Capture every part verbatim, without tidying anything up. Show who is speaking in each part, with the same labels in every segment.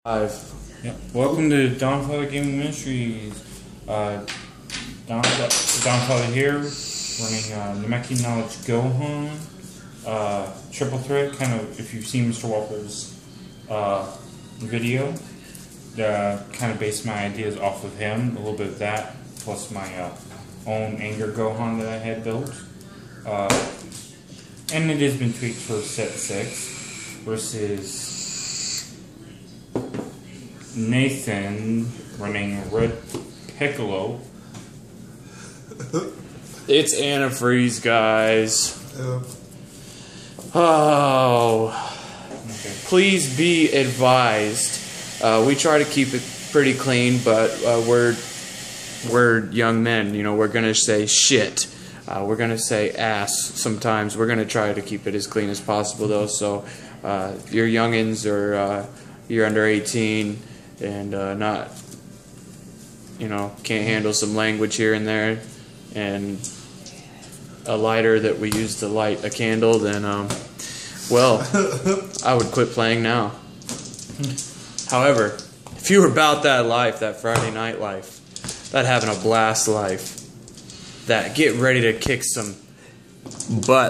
Speaker 1: Five.
Speaker 2: Yep. Welcome to Donfather Gaming Ministries. Uh, Don, Donfather here, running uh, Namekian Knowledge Gohan. Uh, triple threat, kind of, if you've seen Mister Walker's uh, video, uh, kind of based my ideas off of him, a little bit of that, plus my uh, own anger Gohan that I had built. Uh, and it has been tweaked for set six versus Nathan running red piccolo.
Speaker 1: It's antifreeze, guys.
Speaker 3: Yeah.
Speaker 1: Oh.
Speaker 2: Okay.
Speaker 1: Please be advised. Uh, we try to keep it pretty clean, but uh, we're we're young men. You know, we're gonna say shit. Uh, we're gonna say ass sometimes. We're gonna try to keep it as clean as possible, though. So, uh, if you're youngins or uh, you're under eighteen and uh, not, you know, can't handle some language here and there, and a lighter that we use to light a candle, then, um, well, I would quit playing now. However, if you were about that life, that Friday night life, that having a blast life, that get ready to kick some butt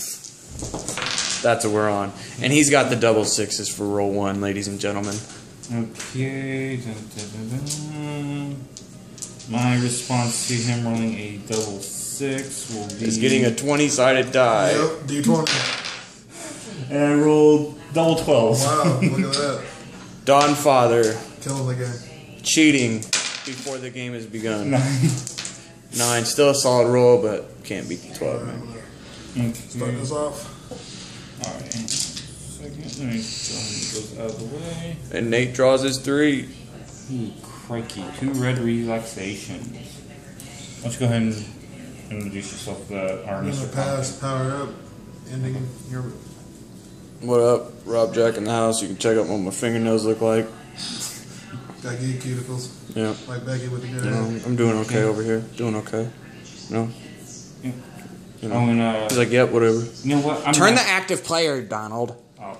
Speaker 1: life, that's what we're on. And he's got the double sixes for roll one, ladies and gentlemen.
Speaker 2: Okay. Dun, dun, dun, dun. My response to him rolling a double six will be...
Speaker 1: He's getting a twenty-sided die.
Speaker 3: Yep, D twenty.
Speaker 2: And I rolled double twelves.
Speaker 3: Wow, look at that.
Speaker 1: Don Father
Speaker 3: Killing the game.
Speaker 1: cheating before the game has begun.
Speaker 2: Nine.
Speaker 1: Nine, still a solid roll, but can't beat the twelve, man.
Speaker 2: Okay.
Speaker 3: Start this off.
Speaker 2: Alright. Second, let me throw those out of the way.
Speaker 1: And Nate draws his three.
Speaker 2: Ooh, crikey. Two red relaxations. Why don't you go ahead and introduce yourself to our
Speaker 3: I'm
Speaker 2: Mister
Speaker 3: gonna pass, power up, ending your.
Speaker 1: What up? Rob Jack in the house. You can check out what my fingernails look like.
Speaker 3: Got geek cuticles.
Speaker 1: Yeah.
Speaker 3: Like Becky with the good
Speaker 1: You know,
Speaker 3: head.
Speaker 1: I'm doing okay over here. Doing okay. No?
Speaker 2: Yeah.
Speaker 1: You know.
Speaker 2: I'm gonna...
Speaker 1: He's like, yep, whatever.
Speaker 2: You know what? I'm
Speaker 1: Turn
Speaker 2: gonna,
Speaker 1: the active player, Donald.
Speaker 2: Oh.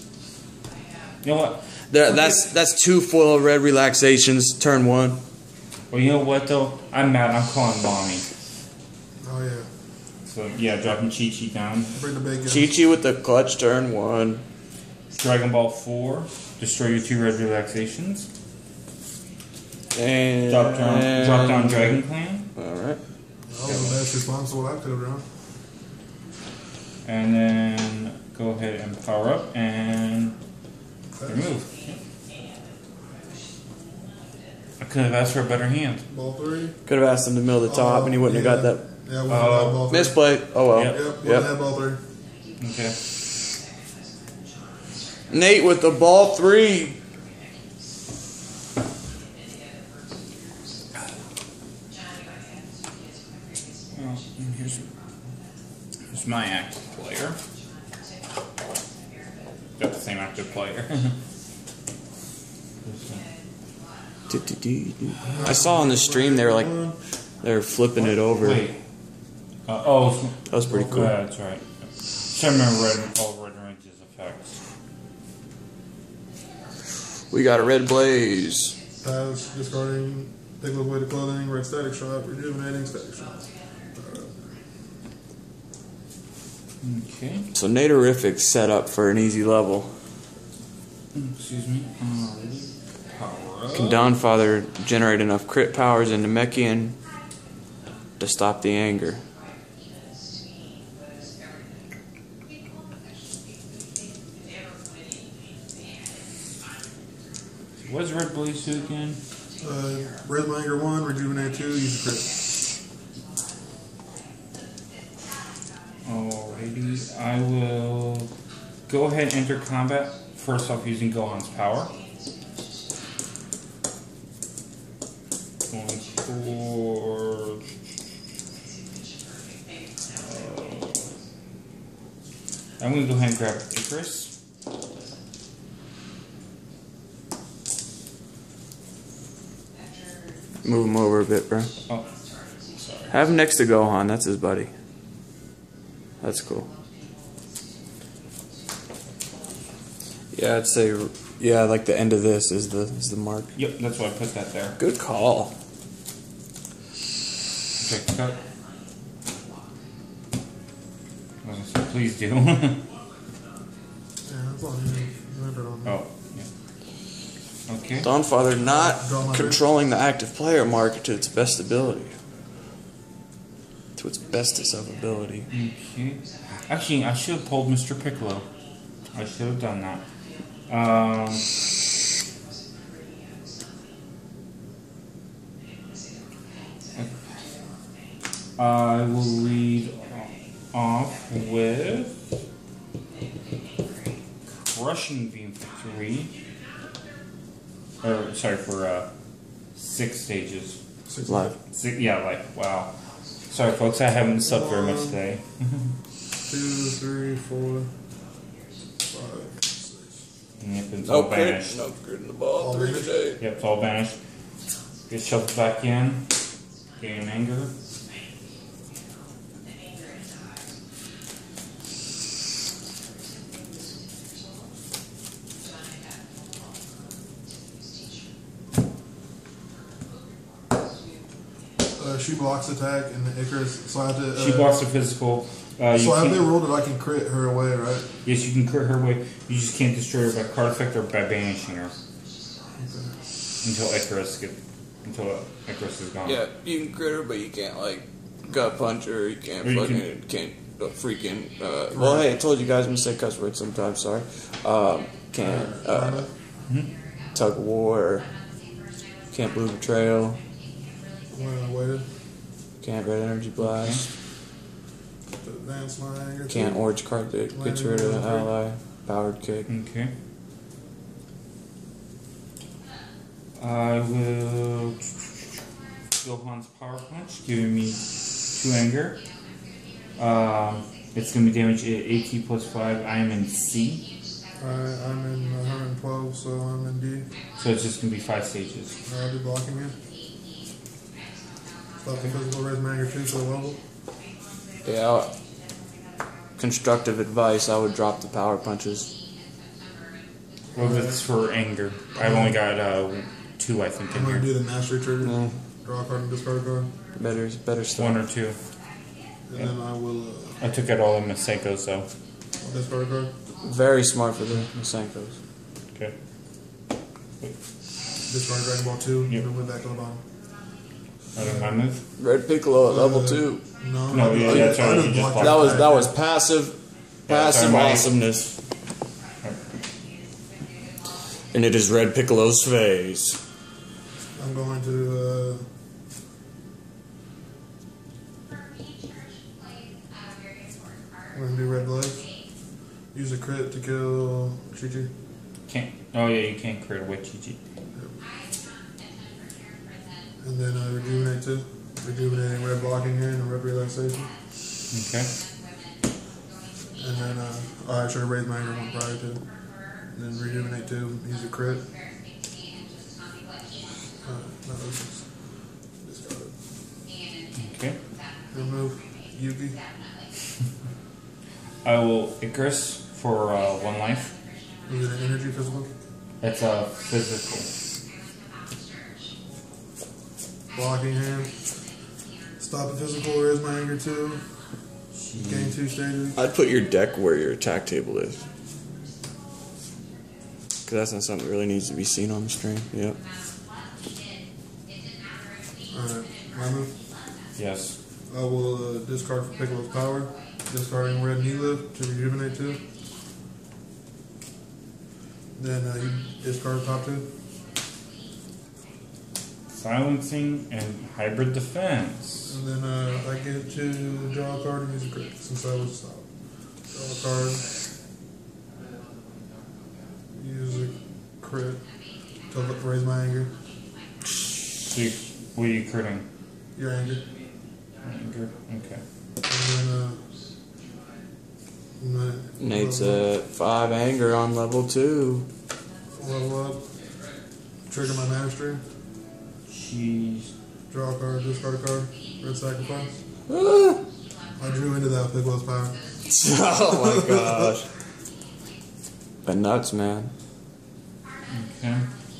Speaker 2: You know what?
Speaker 1: There, that's that's two full red relaxations. Turn one.
Speaker 2: Well, you know what, though? I'm mad. I'm calling Mommy.
Speaker 3: Oh yeah.
Speaker 2: So, yeah, dropping Chi-Chi down.
Speaker 3: Bring the big guns.
Speaker 1: Chi-Chi with the clutch, turn one.
Speaker 2: Dragon Ball four. Destroy your two red relaxations.
Speaker 1: And
Speaker 2: Drop down, drop down Dragon Clan.
Speaker 1: Alright.
Speaker 3: That was the best response to what I could have done.
Speaker 2: And then go ahead and power up and remove. I could have asked for a better hand.
Speaker 3: Ball three.
Speaker 1: Could have asked him to mill the top,
Speaker 3: Oh,
Speaker 1: and he wouldn't
Speaker 3: yeah.
Speaker 1: have got that.
Speaker 3: Yeah, we
Speaker 2: Oh.
Speaker 3: have ball three.
Speaker 1: Misplay. Oh well.
Speaker 2: Yep.
Speaker 3: Yep, we
Speaker 1: Yep.
Speaker 3: have ball three.
Speaker 2: Okay.
Speaker 1: Nate with the ball three.
Speaker 2: Well, and here's, here's my active player. Got the same active player.
Speaker 1: I saw on the stream they were like they were flipping it over.
Speaker 2: Wait. Uh, oh,
Speaker 1: That was pretty cool.
Speaker 2: yeah, that's right. So I remember red, all red ranges effects.
Speaker 1: We got a red blaze.
Speaker 3: Pass, discarding, piccolo weighted clothing, red static shot, rejuvenating static shot.
Speaker 2: Okay.
Speaker 1: So Naterific set up for an easy level.
Speaker 2: Excuse me. Alrighty. Power up.
Speaker 1: Can Donfather generate enough crit powers into Namekian to stop the anger?
Speaker 2: What's red blaze do again?
Speaker 3: Uh, red anger one, rejuvenate two, use a crit.
Speaker 2: Alrighty, I will go ahead and enter combat. First off, using Gohan's power. Going for. Uh, I'm going to go ahead and grab Icarus.
Speaker 1: Move him over a bit, bro.
Speaker 2: Oh, sorry.
Speaker 1: Have him next to Gohan. That's his buddy. That's cool. Yeah, I'd say Yeah, like the end of this is the is the mark.
Speaker 2: Yep, that's why I put that there.
Speaker 1: Good call.
Speaker 2: Okay, cut. Oh, so please do.
Speaker 3: Yeah, that's all you need. Remember it on me.
Speaker 2: Oh, yeah. Okay.
Speaker 1: Dawnfather not
Speaker 3: Draw my
Speaker 1: controlling the active player mark to its best ability. To its bestest of ability.
Speaker 2: Okay. Actually, I should have pulled Mister Piccolo. I should have done that. Um. I will lead off with Crushing Beam for three. Or, sorry, for uh, six stages.
Speaker 3: Six
Speaker 1: Live.
Speaker 2: Six, yeah, like, wow. Sorry, folks, I haven't slept very much today.
Speaker 3: Two, three, four, five, six.
Speaker 2: Yep, it's all banished.
Speaker 1: No crit in the ball.
Speaker 3: All
Speaker 1: Three
Speaker 3: banished?
Speaker 1: today.
Speaker 2: Yep, it's all banished. Get shoved back in. Gain anger.
Speaker 3: Uh, she blocks attack and the Icarus. So I have to. Uh,
Speaker 2: She blocks the physical. Uh, you
Speaker 3: So have
Speaker 2: can't-
Speaker 3: they ruled that I can crit her away, right?
Speaker 2: Yes, you can crit her away. You just can't destroy her by card effect or by banishing her
Speaker 3: Okay.
Speaker 2: until Icarus get until Icarus is gone.
Speaker 1: Yeah, you can crit her, but you can't like gut punch her. You can't
Speaker 2: Or you
Speaker 1: fucking can't uh, freaking. Uh, well, hey, I told you guys I'm gonna say cuss words sometimes. Sorry. Um, can't uh, tug of war. Can't blue betrayal.
Speaker 3: When I waited.
Speaker 1: Can't red energy blast.
Speaker 3: To advance my anger.
Speaker 1: Can't orange card that gets rid of an ally. Powered kick.
Speaker 2: Okay. I will Gohan's power punch, giving me two anger. Um, it's gonna be damage AT plus five. I am in C,
Speaker 3: Alright, I'm in one hundred twelve, so I'm in D.
Speaker 2: so it's just gonna be five stages.
Speaker 3: I'll be blocking it. Stop the physical, raise my anger two to a level.
Speaker 1: Yeah. I'll- constructive advice. I would drop the power punches.
Speaker 2: Well, that's for anger. I've only got uh, two, I think,
Speaker 3: I'm
Speaker 2: in
Speaker 3: going to
Speaker 2: here.
Speaker 3: do the mastery trigger.
Speaker 1: Mm.
Speaker 3: Draw a card and discard a card.
Speaker 1: Better, better stuff.
Speaker 2: One or two.
Speaker 3: And then I will uh,
Speaker 2: I took out all the Masenkos, though.
Speaker 3: I'll discard a card.
Speaker 1: Very smart for the Masenkos.
Speaker 2: Okay.
Speaker 3: Discard Dragon Ball two.
Speaker 2: Yep.
Speaker 3: And then went back to the bottom.
Speaker 2: Other my move?
Speaker 1: Red Piccolo at level
Speaker 3: Uh,
Speaker 1: two.
Speaker 3: No,
Speaker 2: No,
Speaker 3: I-
Speaker 2: yeah,
Speaker 3: I-
Speaker 2: that's
Speaker 3: I
Speaker 2: right,
Speaker 3: didn't
Speaker 2: you just
Speaker 3: block
Speaker 2: blocked
Speaker 1: That
Speaker 3: your
Speaker 1: was
Speaker 3: attack.
Speaker 1: that was passive,
Speaker 2: Yeah,
Speaker 1: passive
Speaker 2: sorry, my-
Speaker 1: awesomeness. And it is Red Piccolo's phase.
Speaker 3: I'm going to. Uh, I'm going to do Red Blaze. Use a crit to kill Chi-Chi.
Speaker 2: Can't. Oh, yeah, you can't crit away Chi-Chi.
Speaker 3: And then uh, rejuvenate two. Rejuvenating red blocking here and red relaxation.
Speaker 2: Okay.
Speaker 3: And then uh, oh, I should have raised my anger one prior to. And then rejuvenate two. Use a crit. Uh, no, this is discarded.
Speaker 2: Okay.
Speaker 3: Remove Yugi.
Speaker 2: I will Icarus for uh, one life.
Speaker 3: Is it an energy physical?
Speaker 2: That's a uh, physical.
Speaker 3: Blocking hand. Stop a physical, raise my anger two. Gain two stages.
Speaker 1: I'd put your deck where your attack table is. Because that's not something that really needs to be seen on the stream. Yep.
Speaker 3: Alright, my move.
Speaker 2: Yes.
Speaker 3: I will uh, discard for Piccolo's power. Discarding red knee lift to rejuvenate two. Then uh, you discard top two.
Speaker 2: Silencing and hybrid defense.
Speaker 3: And then uh, I get to draw a card and use a crit since I was stopped. Draw a card. Use a crit to raise my anger.
Speaker 2: So you, what are you critting?
Speaker 3: Your anger.
Speaker 2: Anger. Okay.
Speaker 3: And then uh, my,
Speaker 1: Nate's
Speaker 3: level,
Speaker 1: at five anger on level two.
Speaker 3: level up. Trigger my mastery.
Speaker 2: She's.
Speaker 3: Draw a card, discard a card. Red sacrifice.
Speaker 1: Ah.
Speaker 3: I drew into that Piccolo's power.
Speaker 1: Oh my gosh. But nuts, man.
Speaker 2: Okay.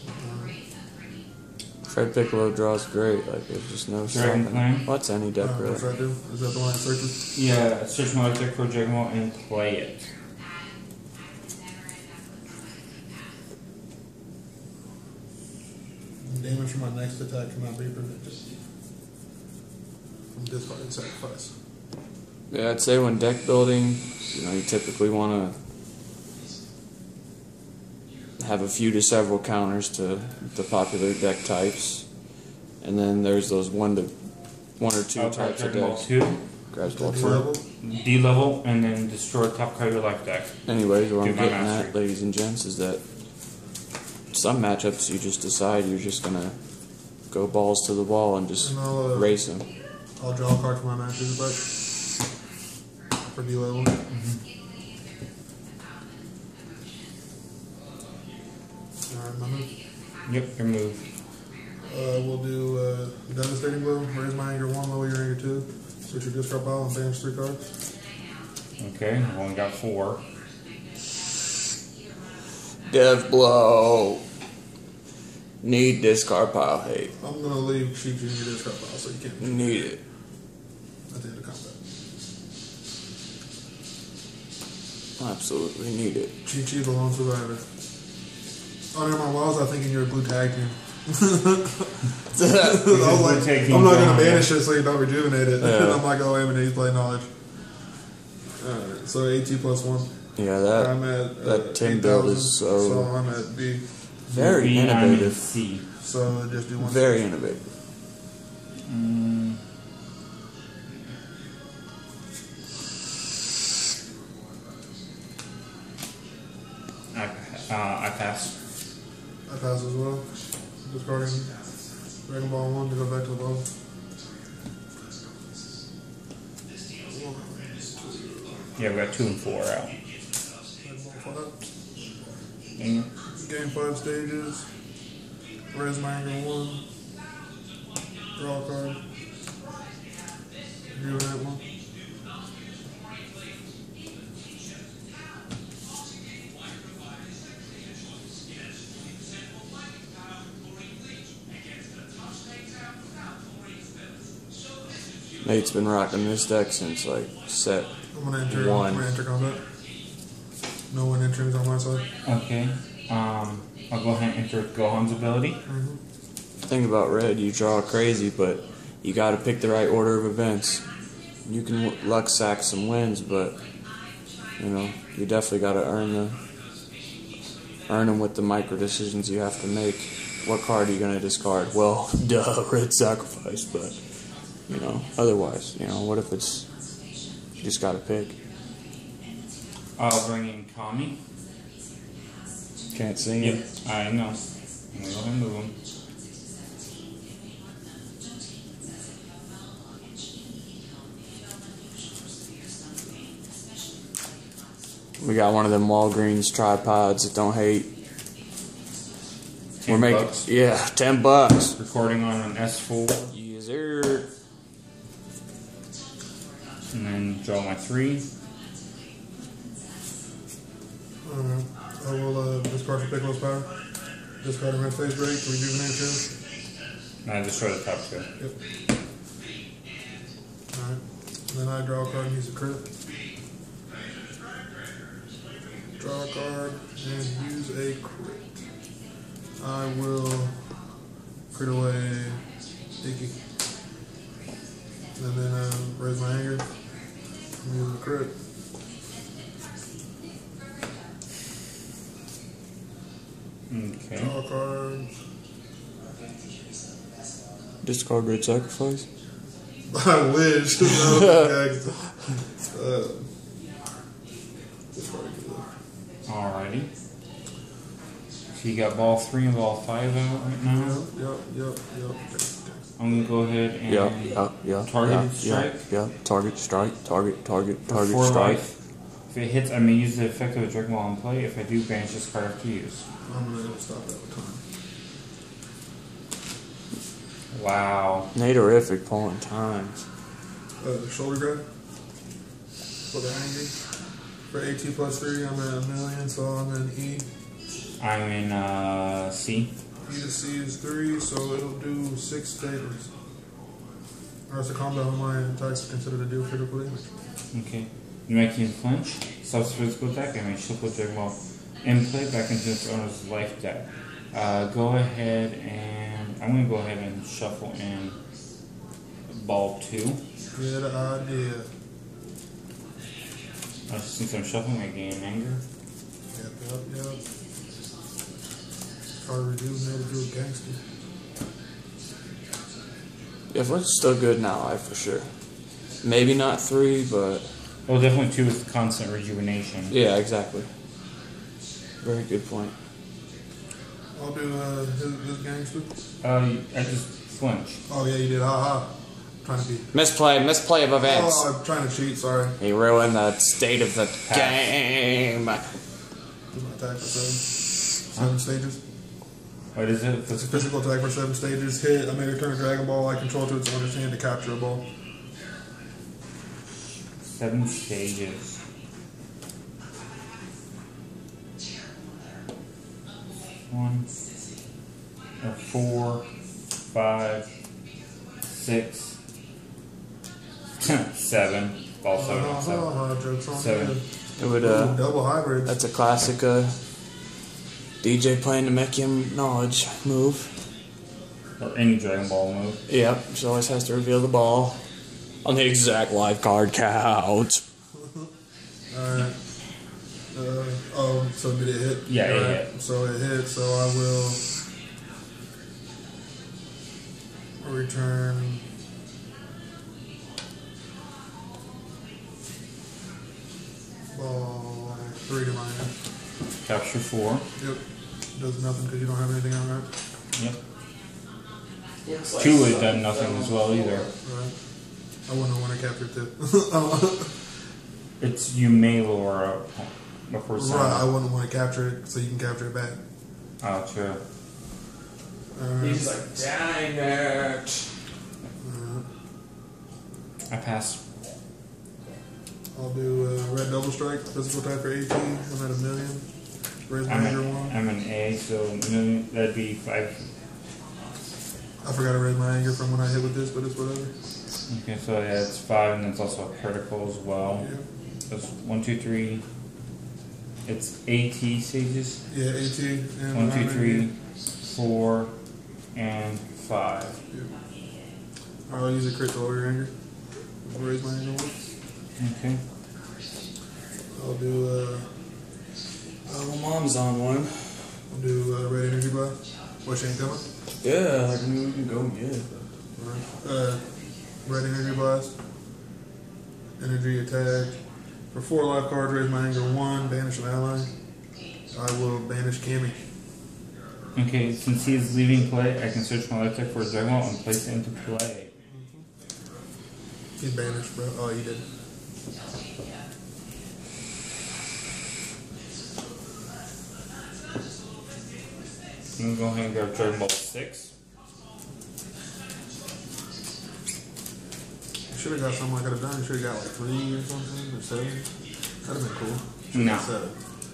Speaker 1: Fred Piccolo draws great. Like there's just no
Speaker 2: Dragon
Speaker 1: stopping.
Speaker 2: Clan.
Speaker 1: What's any deck
Speaker 3: Uh,
Speaker 1: really?
Speaker 3: what's that do? Is that the one that searches?
Speaker 2: Yeah, search my deck for Dragon Ball and play it.
Speaker 3: Damage from my next attack cannot be prevented. From discarding sacrifice.
Speaker 1: Yeah, I'd say when deck building, you know, you typically want to have a few to several counters to the popular deck types, and then there's those one to one or two
Speaker 2: I'll
Speaker 1: types of
Speaker 2: Dragon Ball
Speaker 1: decks.
Speaker 2: two,
Speaker 1: Grabs ball
Speaker 3: D
Speaker 1: two.
Speaker 3: level?
Speaker 2: D level, and then destroy top card of your life deck.
Speaker 1: Anyways, what
Speaker 2: Do
Speaker 1: I'm
Speaker 2: my
Speaker 1: getting
Speaker 2: mastery.
Speaker 1: at, ladies and gents, is that some matchups you just decide you're just gonna go balls to the wall and just
Speaker 3: And I'll, uh,
Speaker 1: race them.
Speaker 3: I'll draw a card for my matches, but for D level. Alright, my move.
Speaker 2: Yep, your move.
Speaker 3: Uh, we'll do uh, Devastating Blow, raise my anger one, lower your anger two, switch your discard pile and banish three cards.
Speaker 2: Okay, I've only got four.
Speaker 1: Dev blow. Need discard pile hate.
Speaker 3: I'm gonna leave Chi-Chi in your discard pile so you can't
Speaker 1: Need it.
Speaker 3: at the end of combat.
Speaker 1: Absolutely need it.
Speaker 3: Chi-Chi, the lone survivor. Oh, never mind. Why was I thinking you're a blue tag team? I was like,
Speaker 2: Blue tag
Speaker 3: I'm not
Speaker 2: team,
Speaker 3: gonna
Speaker 2: yeah.
Speaker 3: banish it so you don't rejuvenate it.
Speaker 1: Yeah.
Speaker 3: And I'm like, oh, wait a minute, he's playing knowledge. Alright, so AT plus one.
Speaker 1: Yeah, that
Speaker 3: I'm at uh,
Speaker 1: that Tim build is
Speaker 3: so
Speaker 1: so
Speaker 3: I'm at B.
Speaker 1: very
Speaker 2: B, I'm in
Speaker 1: innovative.
Speaker 2: C.
Speaker 3: So just do one.
Speaker 1: Very innovative.
Speaker 2: Mm. I, uh, I pass.
Speaker 3: I pass as well. Discarding Dragon Ball one to go back to the bottom.
Speaker 2: Yeah, we got two and four out.
Speaker 3: Dragon Ball five.
Speaker 2: Dang it.
Speaker 3: Game five stages. Res my anger one. Draw a card. Rejuvenate one.
Speaker 1: Nate's been rocking this deck since like set
Speaker 3: I'm gonna enter.
Speaker 1: one.
Speaker 3: I'm gonna enter combat. No one entering on my side.
Speaker 2: Okay. Um, I'll go ahead and enter Gohan's ability.
Speaker 3: Mm-hmm.
Speaker 1: Thing about red, you draw crazy, but you got to pick the right order of events. You can w- luck sack some wins, but you know you definitely got to earn the earn them with the micro decisions you have to make. What card are you gonna discard? Well, duh, red sacrifice, but you know otherwise, you know what if it's you just got to pick.
Speaker 2: I'll bring in Kami.
Speaker 1: Can't sing
Speaker 2: Yep,
Speaker 1: it.
Speaker 2: I know. I'm gonna go ahead and move him.
Speaker 1: We got one of them Walgreens tripods that don't hate.
Speaker 2: Ten
Speaker 1: We're making
Speaker 2: bucks.
Speaker 1: yeah, ten bucks.
Speaker 2: Recording on an S four.
Speaker 1: Yes, sir.
Speaker 2: And then draw my three.
Speaker 3: Alright. I will uh, discard for Piccolo's power. Discard a red face break. Rejuvenate two.
Speaker 2: And I destroy the top two.
Speaker 3: Yep. Alright. Then I draw a card and use a crit. Draw a card and use a crit. I will crit away Icky. And then uh, raise my anger. Use a crit.
Speaker 2: Okay.
Speaker 3: Draw a card.
Speaker 1: Discard red sacrifice.
Speaker 3: I wish. No, okay. uh, discard it.
Speaker 2: Alrighty. So you got ball three and ball five out right now.
Speaker 3: Yep, yep, yep, yep. Okay,
Speaker 2: I'm gonna go ahead and
Speaker 1: Yeah, yeah, yeah.
Speaker 2: targeted
Speaker 1: yeah,
Speaker 2: strike.
Speaker 1: Yeah, yeah. Target strike. Target. Target.
Speaker 2: For
Speaker 1: Target
Speaker 2: four
Speaker 1: strike.
Speaker 2: life. If it hits, I may use the effect of a Dragon Ball in play. If I do, banish this card after use.
Speaker 3: I'm gonna stop that with time.
Speaker 2: Wow.
Speaker 1: Naderific pulling times.
Speaker 3: Uh, shoulder grab. For the angry. For AT plus three, I'm at a million, so I'm in E.
Speaker 2: I'm in uh, C.
Speaker 3: E to C is three, so it'll do six stages. Or it's a combat on my attacks considered to deal critical damage.
Speaker 2: Okay. Making flinch, stops physical attack, and may shuffle Dragon Ball in play back into its owner's life deck. Uh, go ahead and I'm gonna go ahead and shuffle in ball two.
Speaker 3: Good idea.
Speaker 2: Uh, since I'm shuffling, I gain anger.
Speaker 3: Yep, yep, yep. Try to rejuvenate it to a gangster.
Speaker 1: Yeah, Flinch's still good now, I for sure. Maybe not three, but
Speaker 2: Well, definitely two with constant rejuvenation.
Speaker 1: yeah, exactly. Very good point.
Speaker 3: I'll do uh, his, his gangster.
Speaker 2: Uh, I just flinch.
Speaker 3: Oh yeah, you did. Ha ha. Trying to be.
Speaker 1: Misplay, misplay of events.
Speaker 3: Oh, I'm trying to cheat. Sorry.
Speaker 1: He ruined the state of the game.
Speaker 3: Where's my attack for seven? Seven stages.
Speaker 2: What is it?
Speaker 3: It's a physical attack for seven stages. Hit. I may return a Dragon Ball I control to its owner's hand to capture a ball.
Speaker 2: Seven stages. One, or four, five, six, seven. Ball seven.
Speaker 3: Uh,
Speaker 2: seven.
Speaker 3: uh, uh, jokes on
Speaker 2: Seven.
Speaker 3: you.
Speaker 1: It would,
Speaker 3: Ooh,
Speaker 1: uh,
Speaker 3: double hybrids.
Speaker 1: that's a classic uh, D J playing Namekian knowledge move.
Speaker 2: Or any Dragon Ball move.
Speaker 1: Yep, she always has to reveal the ball on the exact live card count.
Speaker 3: Alright. Uh, oh, so did it hit?
Speaker 2: Yeah, it
Speaker 3: Alright,
Speaker 2: hit.
Speaker 3: So it hit, so I will return ball three to my hand.
Speaker 2: Capture four.
Speaker 3: Yep. Does nothing because you don't have anything on that.
Speaker 2: Yep. Two would have done nothing as well either.
Speaker 3: Right. I wouldn't want to capture two.
Speaker 2: It's you may lower up before
Speaker 3: Right, I
Speaker 2: sound.
Speaker 3: wouldn't want to capture it so you can capture it back.
Speaker 2: Oh, true.
Speaker 3: Alright.
Speaker 1: He's like, dang it.
Speaker 3: Alright.
Speaker 2: I pass.
Speaker 3: I'll do uh, red double strike, physical attack for eighteen. I'm at a million. Raise my
Speaker 2: I'm
Speaker 3: anger
Speaker 2: an,
Speaker 3: one.
Speaker 2: I'm an A, so million, that'd be five.
Speaker 3: I forgot to raise my anger from when I hit with this, but it's whatever.
Speaker 2: Okay, so yeah, it's five, and it's also a critical as well.
Speaker 3: Yeah,
Speaker 2: That's one, two, three. It's AT stages.
Speaker 3: yeah eighteen. And
Speaker 2: One, two,
Speaker 3: I'm
Speaker 2: three,
Speaker 3: at-
Speaker 2: four, and five.
Speaker 3: Yeah. I'll use a crit to lower your anger. I'll raise my anger one.
Speaker 2: Okay.
Speaker 3: I'll do, uh,
Speaker 1: Oh, well, mom's on one.
Speaker 3: I'll do uh, red energy blast. What, she ain't coming?
Speaker 1: Yeah, like, I mean, we can go and get it.
Speaker 3: Alright. Uh, red energy blast. Energy attack. For four life cards, raise my anger one, banish an ally. I will banish Cammy.
Speaker 2: Okay, since he is leaving play, I can search my life deck for a Dragon Ball and place it into play.
Speaker 3: He's banished, bro. Oh, you did.
Speaker 2: I'm gonna go ahead and grab Dragon Ball six.
Speaker 3: You should have got something I could have done. You should have got like three or something, or seven. That'd have been cool. Should've
Speaker 2: No.
Speaker 3: got seven.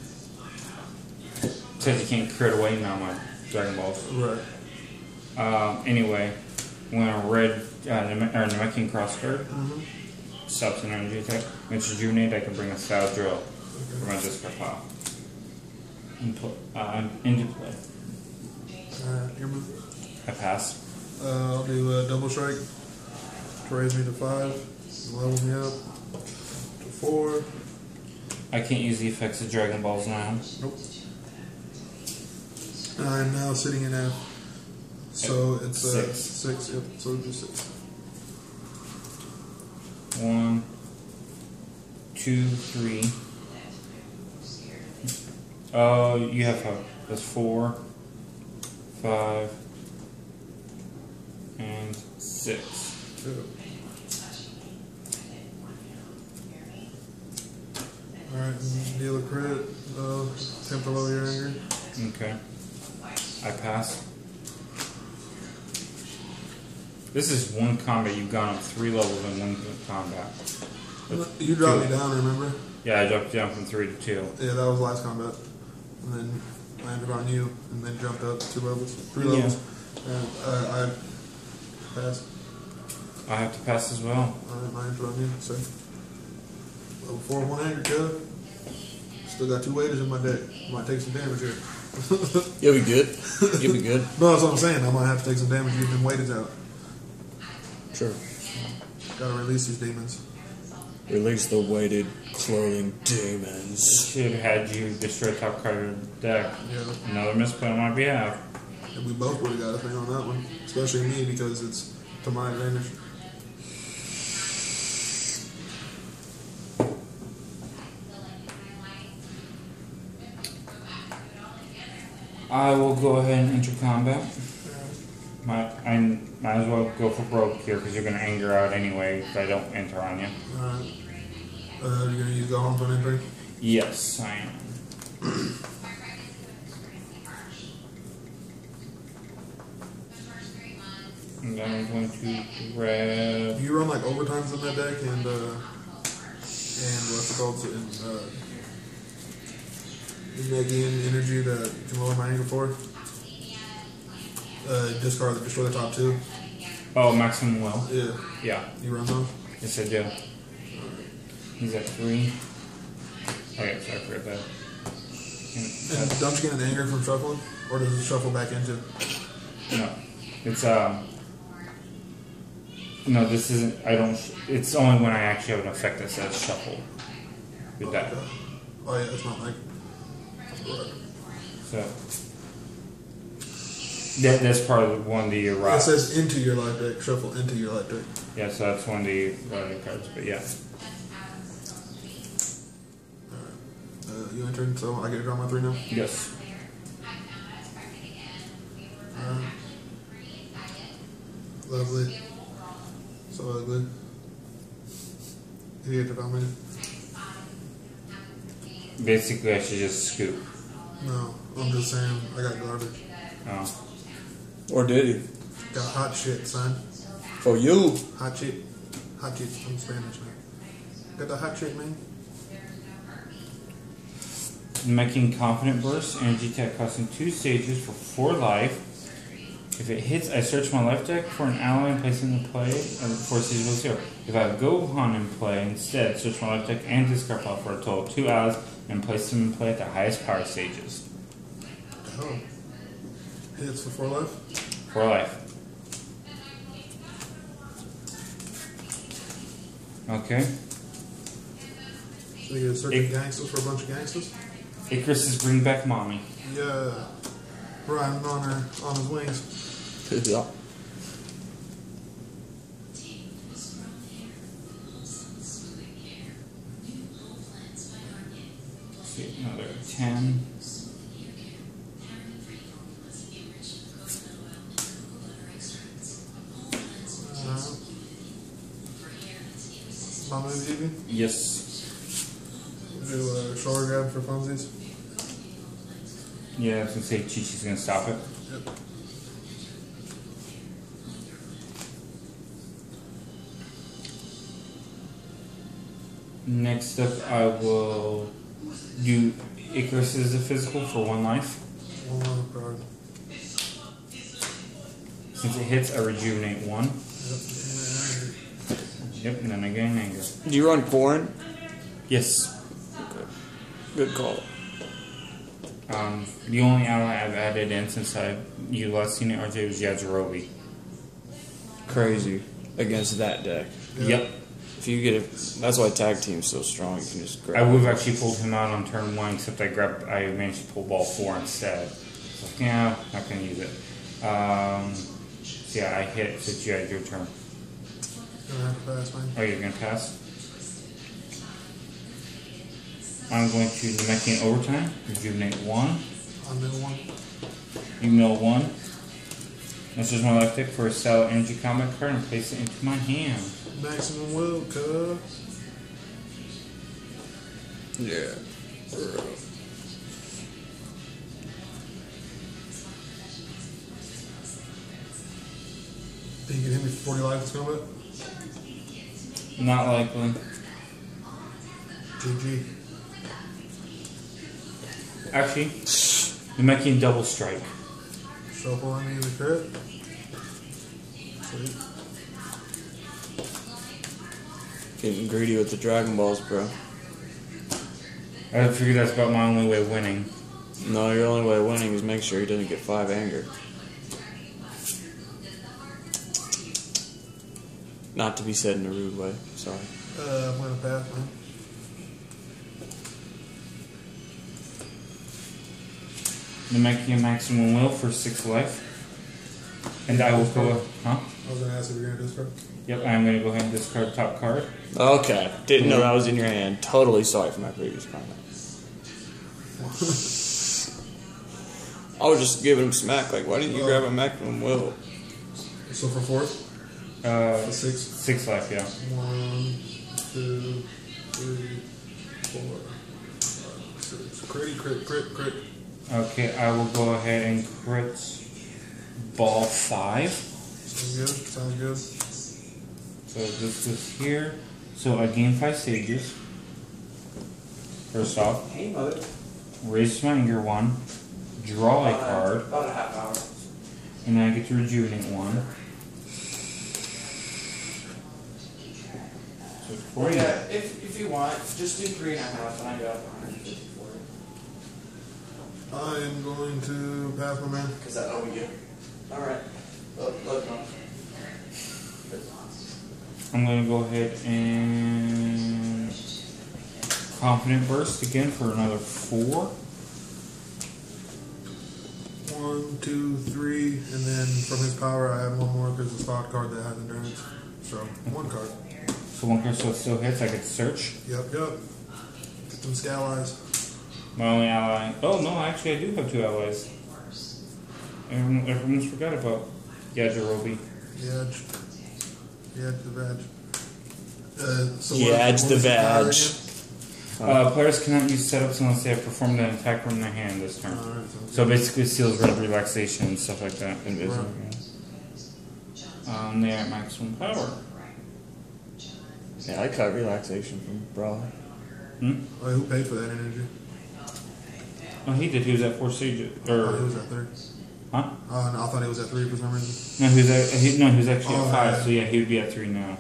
Speaker 2: Says you can't crit away now my Dragon Balls.
Speaker 3: Right.
Speaker 2: Um, anyway, when a red uh, Namek- or Namekian cross card
Speaker 3: Mm-hmm.
Speaker 2: stops an energy attack, when it's rejuvenated, I can bring a style drill from my discard pile into, uh, into play.
Speaker 3: Alright, your move.
Speaker 2: I pass.
Speaker 3: Uh, I'll do a double strike to raise me to five. Level me up to four.
Speaker 2: I can't use the effects of Dragon Balls now.
Speaker 3: Nope. I'm now sitting in F. So it's uh,
Speaker 2: Six.
Speaker 3: six. Yep. So it'll be six.
Speaker 2: One, two, three. Oh, you have five. That's four, five, and six.
Speaker 3: Yep. Alright, and deal a crit. Uh, attempt to lower your anger.
Speaker 2: Okay. I pass. This is one combat. You've gone up three levels in one combat. That's
Speaker 3: You dropped
Speaker 2: two.
Speaker 3: me down, remember?
Speaker 2: Yeah, I dropped down from three to two.
Speaker 3: Yeah, that was last combat. And then landed on you, and then jumped up two levels, three
Speaker 2: Yeah.
Speaker 3: levels. And uh, I passed.
Speaker 2: I have to pass as well.
Speaker 3: Alright, landed on you, so. Level four, one hundred, good. Still got two waiters in my deck. Might take some damage here.
Speaker 1: You'll be good. You'll be good.
Speaker 3: No, that's what I'm saying. I might have to take some damage using them waiters out.
Speaker 1: Sure.
Speaker 3: Gotta release these demons.
Speaker 1: Release the weighted clothing demons.
Speaker 2: Should have had you destroy top card of the deck.
Speaker 3: Yeah.
Speaker 2: Another misplay on my behalf.
Speaker 3: And we both would have got a thing on that one. Especially me because it's to my advantage.
Speaker 2: I will go ahead and enter combat. Might, I might as well go for broke here because you're going to anger out anyway if I don't enter on you.
Speaker 3: Alright. Uh, you're gonna use Gohan for an entry?
Speaker 2: Yes, I am. And then I'm going to grab.
Speaker 3: You run like overtimes in that deck and uh and what's it called and uh negating energy that you can lower my anger for. Uh discard the destroy the top two.
Speaker 2: Oh, maximum will.
Speaker 3: Yeah.
Speaker 2: Yeah.
Speaker 3: You run those?
Speaker 2: Yes, I do. He's at three. Okay, sorry for that.
Speaker 3: And don't you get an anger from shuffling? Or does it shuffle back into?
Speaker 2: No, it's um. No, this isn't. I don't. It's only when I actually have an effect that says shuffle. With
Speaker 3: Oh,
Speaker 2: that.
Speaker 3: okay. Oh yeah, it's not like right.
Speaker 2: So that, that's part of one of the uh,
Speaker 3: It says into your life deck, shuffle into your life deck.
Speaker 2: yeah. So that's one of the uh, cards. But yeah.
Speaker 3: Uh, you entered, so I get to draw my three now?
Speaker 2: Yes.
Speaker 3: Alright. Lovely. So ugly. You get to draw me?
Speaker 2: Basically, I should just scoop.
Speaker 3: No, I'm just saying I got garbage.
Speaker 2: Oh.
Speaker 1: Or did he?
Speaker 3: Got hot shit, son.
Speaker 1: For you.
Speaker 3: Hot shit. Hot shit. I'm Spanish now. Got the hot shit, man.
Speaker 2: Making confident burst. Energy attack costing two stages for four life. If it hits, I search my life deck for an ally and place it in play and four stages below zero. If I have Gohan in play, instead, search my life deck and discard pile for a total of two allies and place them in play at the highest power stages.
Speaker 3: Oh. Hits for four life?
Speaker 2: For life. Okay.
Speaker 3: So you get a certain gangsters for a bunch of gangsters?
Speaker 2: Icarus is bring back mommy.
Speaker 3: Yeah. Riding on her, on his wings.
Speaker 1: Yeah.
Speaker 2: See, another ten.
Speaker 3: Uh, my move, Evie?
Speaker 2: Yes.
Speaker 3: Do a shoulder grab for funsies?
Speaker 2: Yeah, I was gonna say Chi-Chi's gonna stop it.
Speaker 3: Yep.
Speaker 2: Next up, I will do Icarus as a physical for one life.
Speaker 3: One more card.
Speaker 2: Since it hits, I rejuvenate one.
Speaker 3: Yep.
Speaker 2: Yep, and then I get an anger.
Speaker 1: Do you run corn?
Speaker 2: Yes.
Speaker 1: Good call.
Speaker 2: Um, the only ally I've added in since I you last seen it, R J, was Yajirobe.
Speaker 1: Crazy. Against that deck.
Speaker 2: Yep.
Speaker 1: If you get it, that's why tag team's so strong. You can just grab.
Speaker 2: I would have actually pulled him out on turn one, except I grabbed. I managed to pull ball four instead. So yeah, not gonna use it. Um, so yeah, I hit. So you had your turn.
Speaker 3: Gonna have to pass, man.
Speaker 2: Oh, you're gonna pass. I'm going to Namekian overtime. Rejuvenate one.
Speaker 3: I'm in one.
Speaker 2: You mill one. This is my life deck for a style energy combat card and place it into my hand.
Speaker 3: Maximum will, cuz.
Speaker 1: Yeah.
Speaker 3: Think you can hit me for forty life this combat?
Speaker 2: Not likely.
Speaker 3: G G.
Speaker 2: Actually, Namekian Double Strike.
Speaker 3: Shuffle any of the crit. Sweet.
Speaker 1: Getting greedy with the Dragon Balls, bro.
Speaker 2: I figure that's about my only way of winning.
Speaker 1: No, your only way of winning is make sure he doesn't get five anger. Not to be said in a rude way. Sorry.
Speaker 3: Uh, I'm gonna pass, man.
Speaker 2: Namekian Maximum Will for six life. And I will go. Huh?
Speaker 3: I was gonna ask if you're gonna discard.
Speaker 2: Yep, I'm going to go ahead and discard top card.
Speaker 1: Okay. Didn't know that was in your hand. Totally sorry for my previous comment. I was just giving him smack. Like, why didn't you grab a maximum will?
Speaker 3: So for fourth?
Speaker 2: Uh,
Speaker 3: Six?
Speaker 2: Six life, yeah.
Speaker 3: One, two, three, four, five, six. Critty, crit, crit, crit.
Speaker 2: Okay, I will go ahead and crit ball five.
Speaker 3: Sounds good, sounds good.
Speaker 2: So this is here. So I gain five stages. First off,
Speaker 1: Hey, mother.
Speaker 2: raise my anger one, draw a card,
Speaker 1: About a half hour.
Speaker 2: and then I get to rejuvenate one. So
Speaker 1: Well,
Speaker 2: forty.
Speaker 1: yeah, if, if you want, just do three and a half, and I got one hundred fifty for it.
Speaker 3: I am going to pass, my man.
Speaker 1: Because I owe you. Alright. Look, look, no.
Speaker 2: I'm going to go ahead and Confident Burst again for another four.
Speaker 3: One, two, three, and then from his power I have one more because it's a spot card that has endurance. So, one card.
Speaker 2: So one card, so it still hits. I get search.
Speaker 3: Yep, yep. Get them scallies.
Speaker 2: My only ally. Oh no, actually I do have two allies. Everyone, everyone's forgot about Yajirobe.
Speaker 3: Yadge. Yadge the badge. Uh, so
Speaker 1: Yadge the badge.
Speaker 2: Uh, players cannot use setups unless they have performed an attack from their hand this turn.
Speaker 3: Alright,
Speaker 2: So basically seals red relaxation and stuff like that.
Speaker 1: Invisible.
Speaker 2: Um, they're at maximum power.
Speaker 1: Yeah, I cut relaxation from Brawler.
Speaker 2: Hmm?
Speaker 3: Oh, who paid for that energy?
Speaker 2: Oh, he did. He was at four stages.
Speaker 3: Oh, he
Speaker 2: Or,
Speaker 3: was at three.
Speaker 2: huh?
Speaker 3: Oh, no, I thought he was at three for some reason.
Speaker 2: No, he was at, he, no, he was actually
Speaker 3: Oh,
Speaker 2: at five.
Speaker 3: yeah.
Speaker 2: So yeah, he would be at three now.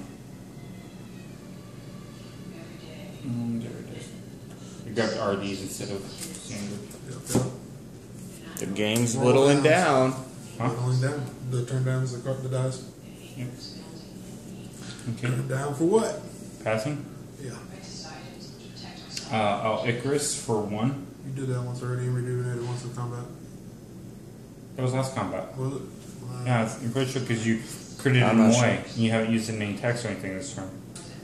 Speaker 2: Mm, there it is. You grabbed R Ds instead of standard.
Speaker 3: Yep, yep.
Speaker 1: The game's
Speaker 3: Roll
Speaker 1: whittling
Speaker 3: downs.
Speaker 1: down.
Speaker 2: Huh?
Speaker 3: Whittling down. The turn downs, the, card- the dice.
Speaker 2: Yep. Okay.
Speaker 3: Turn down for what?
Speaker 2: Passing.
Speaker 3: Yeah.
Speaker 2: Uh, I'll Icarus for one.
Speaker 3: You did that once already and rejuvenated once in combat.
Speaker 2: That was last combat.
Speaker 3: Was it? Uh,
Speaker 2: Yeah, it's- I'm pretty sure because you critted
Speaker 1: I'm
Speaker 2: him
Speaker 1: not
Speaker 2: away. And you haven't used any attacks or anything this turn.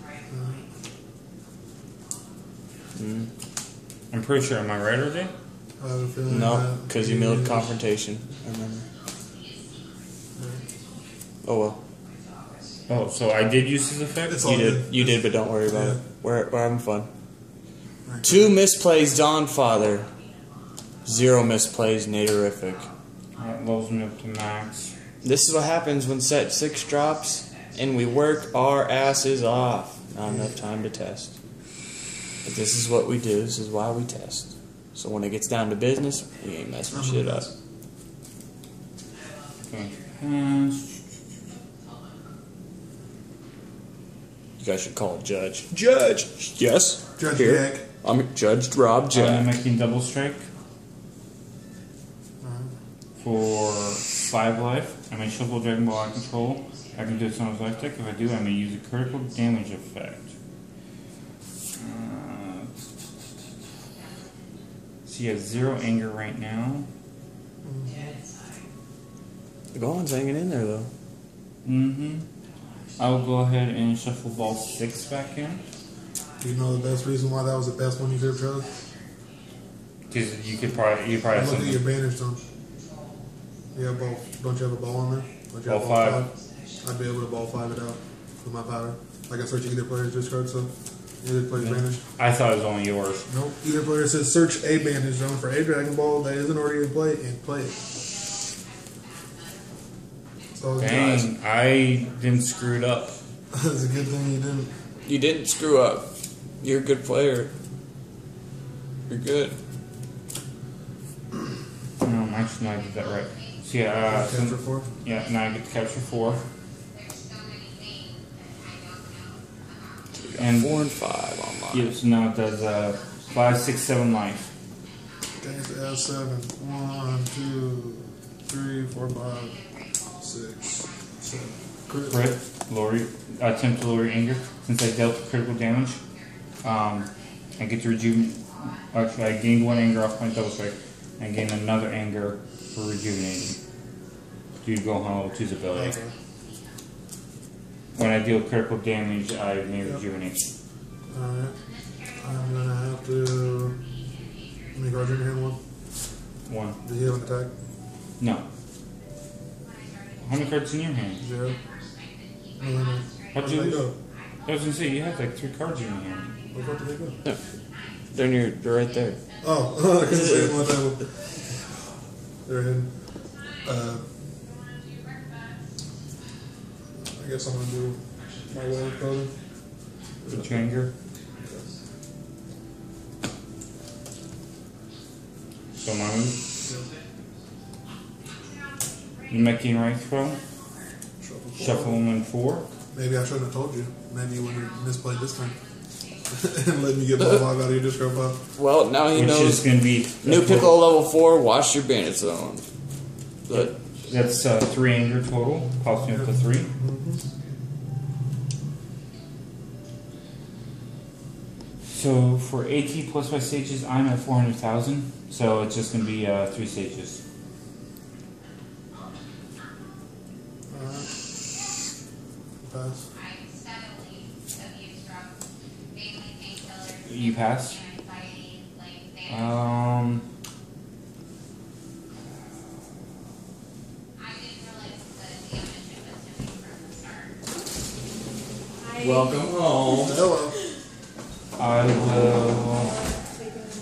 Speaker 1: Mm.
Speaker 2: I'm pretty sure. Am I right, R J?
Speaker 3: I have a feeling
Speaker 1: No,
Speaker 3: that
Speaker 1: because you milled
Speaker 3: is-
Speaker 1: confrontation. I remember. Oh well.
Speaker 2: Oh, so I did use his effect?
Speaker 3: It's all
Speaker 1: You did.
Speaker 3: good.
Speaker 1: You did, but don't worry about
Speaker 3: Yeah.
Speaker 1: it. We're, we're having fun.
Speaker 3: Right.
Speaker 1: Two misplays Dawnfather. Zero misplays Naderific.
Speaker 2: That levels me up to max.
Speaker 1: This is what happens when set six drops and we work our asses off. Not enough time to test. But this is what we do. This is why we test. So when it gets down to business, we ain't messing shit up.
Speaker 2: Going to pass.
Speaker 1: You guys should call a judge. Judge! Yes?
Speaker 3: Judge
Speaker 1: Here.
Speaker 3: Jack.
Speaker 1: I'm Judge Rob
Speaker 2: I'm
Speaker 1: Jack.
Speaker 2: making double strike
Speaker 3: Alright.
Speaker 2: for five life. I may shuffle Dragon Ball I control. I can do it on his life deck. If I do, I may use a critical damage effect. Uh, so he has zero anger right now.
Speaker 1: The Gohan's hanging in there, though.
Speaker 2: Mm-hmm. I will go ahead and shuffle ball six back in.
Speaker 3: Do you know the best reason why that was the best one you could have chose?
Speaker 2: Because you could probably, you probably have
Speaker 3: Look at your
Speaker 2: something.
Speaker 3: bandage zone. You have ball. Don't you have a ball in there? Don't you
Speaker 2: Ball
Speaker 3: have
Speaker 2: five.
Speaker 3: I'd be able to ball five it out with my power. Like I search either player's discard, so either player's bandage.
Speaker 2: I thought it was only yours.
Speaker 3: Nope. Either player says search a bandage zone for a Dragon Ball that isn't already in play and play it. So guys,
Speaker 2: Dang, I didn't screw it up.
Speaker 3: it's a good thing you didn't.
Speaker 1: You didn't screw up. You're a good player. You're good.
Speaker 2: actually, no, I did that right. So yeah, uh,
Speaker 3: Capture
Speaker 2: so,
Speaker 3: four.
Speaker 2: yeah, now I get to capture four. And
Speaker 1: Four and five on mine.
Speaker 2: yeah, so now it does uh, five, six, seven life.
Speaker 3: Okay, so add seven. One, two, three, four, five, six, seven. Crit.
Speaker 2: Crit, lower, your- attempt to lower your anger. Since I dealt critical damage, um, I get to rejuvenate. Actually, I gained one anger off my double strike, and gain another anger for rejuvenating. Due to Gohan level two's ability.
Speaker 3: Okay.
Speaker 2: When I deal critical damage, I may
Speaker 3: Yep.
Speaker 2: rejuvenate.
Speaker 3: Alright. I'm gonna have to make our junior hand one.
Speaker 2: One.
Speaker 3: Do you have an attack?
Speaker 2: No. How many cards in your hand?
Speaker 3: Zero. No, no, no.
Speaker 2: How'd
Speaker 3: Where'd
Speaker 2: you
Speaker 3: they
Speaker 2: lose?
Speaker 3: go?
Speaker 2: I was gonna say you have like three cards in your hand.
Speaker 3: Where the fuck did they go?
Speaker 1: No. They're near. They're right there.
Speaker 3: Oh, I couldn't see it on my table. They're hidden. Uh, I guess I'm gonna do my way of coding.
Speaker 2: Put your anger. So my move. You make the right throw.
Speaker 3: Shuffle.
Speaker 2: Shuffle them in four.
Speaker 3: Maybe I shouldn't have told you. Maybe you wouldn't have misplayed this time. And let me get ball five out of your discard pile.
Speaker 1: Well, now he
Speaker 2: Which
Speaker 1: knows.
Speaker 2: is going to be
Speaker 1: New piccolo level four. Watch your bandit zone. But
Speaker 2: That's uh, three anger total. Cost me up to three.
Speaker 3: Mm-hmm.
Speaker 2: So for AT plus my stages, I'm at four hundred thousand. So it's just going to be uh, three stages.
Speaker 3: Alright. Pass.
Speaker 2: You pass. Um.
Speaker 1: welcome home.
Speaker 3: Hello.
Speaker 2: I will.